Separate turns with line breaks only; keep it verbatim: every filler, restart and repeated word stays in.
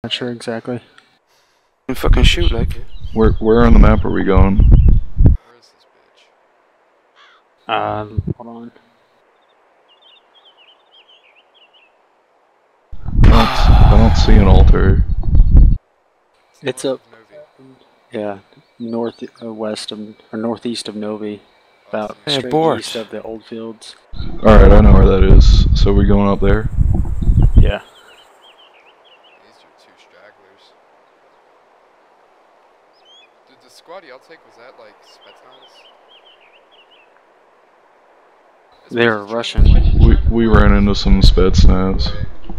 Not sure exactly.
And fucking shoot like.
Where where on the map are we going?
Where is this bitch?
Um, hold on.
I don't, I don't see an altar.
It's
north
up.
of Novi.
Yeah, north uh, west of or northeast of Novi, about
Hey,
straight
Bort.
east of the old fields.
Alright, I know where that is. So we're going up there?
Yeah.
These are two stragglers. Dude, the squad y'all take, was that like Spetsnaz? Is
They're
Spetsnaz
Russian.
training?
We we ran into some Spetsnaz.